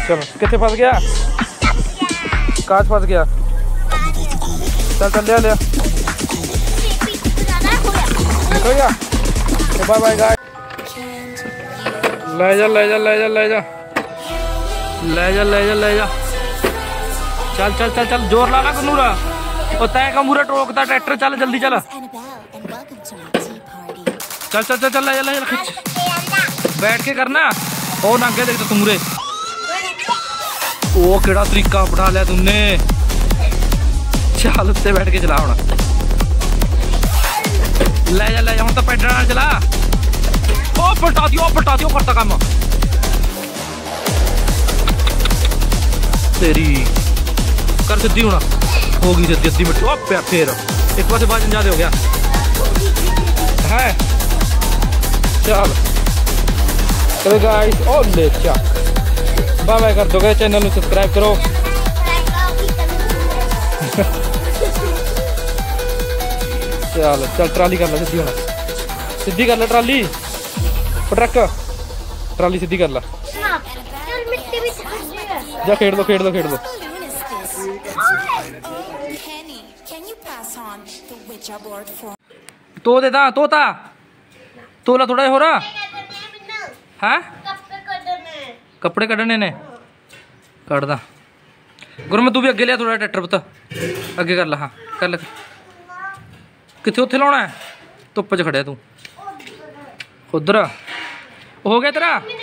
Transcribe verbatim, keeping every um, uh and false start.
चल कितने फंस गया, काच फंस गया। चल चल लिया लिया हो गया। Bye bye guys. ले जा ले जा ले जा ले जा ले जा ले जा ले जा। चल चल चल चल जोर लाना कनूरा, और तय का मुरा टोकता ट्रैक्टर। चल जल्दी चल चल चल चल चल ले जा ले जा खिंच। बैठ के करना और आगे देख तो मुरे। ओ केड़ा तरीका अपना लिया तुमने। चल उत्ते बैठ के चला होना। ले जा ले जा, हम तो पैडल ना चला। ओ पलटा दियो पलटा दियो करता काम तेरी। कर सिद्धि होना, होगी सिद्धि अद्धी मिनट। ओ फिर एक बार बाद ज्यादा हो गया है। चल चलो गाइस, ओ ले चक बाय बाय कर दो। गए चैनल में सब्सक्राइब करो। चल चल ट्राली कर ला सीधी होना, सीधी कर ला ट्राली। ट्रक ट्राली सीधी कर ला। जा खेड़ दो खेड़ दो खेड़ दो। तो देता तोता तोला थोड़ा हो रहा है। कपड़े कढ़ने ने कढ़ दा। गुरम तू भी अगे लिया थोड़ा ट्रैक्टर पता अगे कर ला। हाँ कर ले। कितने उत्थे लाना है, धुप्प च खड़िया तू। उधर हो गया तेरा।